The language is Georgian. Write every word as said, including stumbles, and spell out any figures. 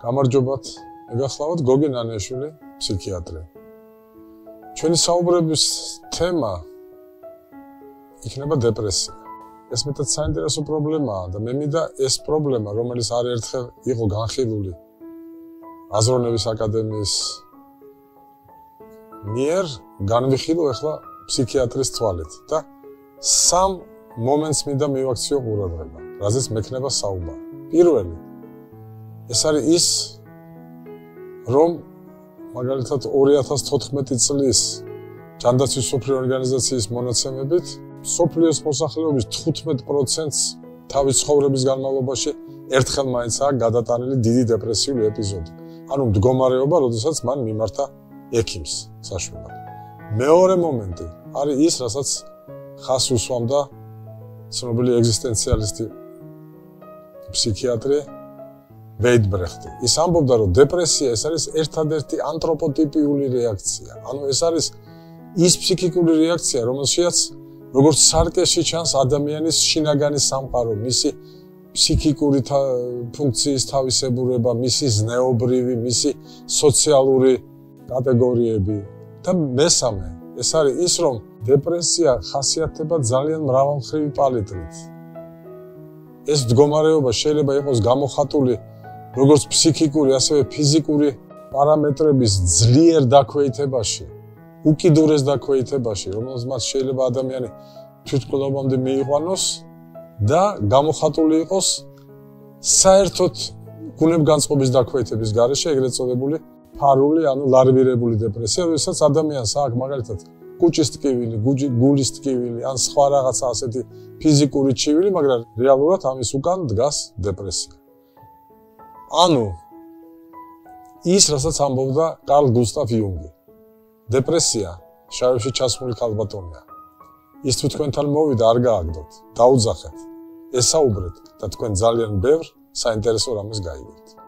გამარჯობათ, მეგახლავთ გოგი ნანიაშვილი, ფსიქიატრი. ჩვენი საუბრების თემა იქნება დეპრესია. ეს მეტად საინტერესო პრობლემაა და მე მინდა ეს პრობლემა, რომელიც არაერთხელ იყო განხილული აზროვნების აკადემიის მიერ, განვიხილო ახლა ფსიქიატრის თვალით და სამ მომენტს მინდა მივაქციო ყურადღება, რაზეც მექნება საუბარი. პირველი ეს არის ის, რომ მაგალითად ორი ათას თოთხმეტი წლის ჯანდაცვის მსოფლიო ორგანიზაციის მონაცემებით მსოფლიოს მოსახლეობის თხუთმეტ პროცენტს თავის ცხოვრების განმავლობაში ერთხელ მაინცაა გადატანილი დიდი დეპრესიული ეპიზოდი. ანუ მდგომარეობა, როდესაც მან მიმართა ექიმს საშუალოდ. მეორე მომენტი არის ის, რასაც ხას უსვამდა ცნობილი ეგზისტენციალისტი ფსიქიატრი ვეიდბრეხტი. ის ამბობდა, რომ დეპრესია ეს არის ერთადერთი ანთროპოტიპიული რეაქცია. ანუ ეს არის ის ფსიქიკური რეაქცია, რომელშიც როგორც სარკეში ჩანს ადამიანის შინაგანი სამყარო, მისი ფსიქიკური ფუნქციის თავისებურება, მისი ზნეობრივი, მისი სოციალური კატეგორიები. და მესამე, ეს არის ის, რომ დეპრესია ხასიათდება ძალიან მრავალმხრივი პალიტრით. ეს მდგომარეობა შეიძლება იყოს გამოხატული როგორც ფსიქიკური, ასევე ფიზიკური პარამეტრების ძლიერ დაქვეითებაში, უკიდურეს დაქვეითებაში, რომელსაც შეიძლება ადამიანი თვითმკვლელობამდე მიიყვანოს და გამოხატული იყოს საერთოდ გუნებგანწყობის დაქვეითების გარეშე, ეგრეთ წოდებული ფარული, ანუ ლარვირებული დეპრესია, როდესაც ადამიანს აქვს მაგალითად კუჭის ტკივილი, გულის ტკივილი, ან სხვა რაღაცა ასეთი ფიზიკური ჩივილი, მაგრამ რეალურად ამის უკან დგას დეპრესია. ანუ ის, რასაც ამბობდა კარლ გუსტავ იუნგი. დეპრესია შავებში ჩასმული ქალბატონია. ის თუ თქვენთან მოვიდა, არ გააგდოთ, დაუძახეთ, ესაუბრეთ და თქვენ ძალიან ბევრ საინტერესო რამეს გაიგებთ.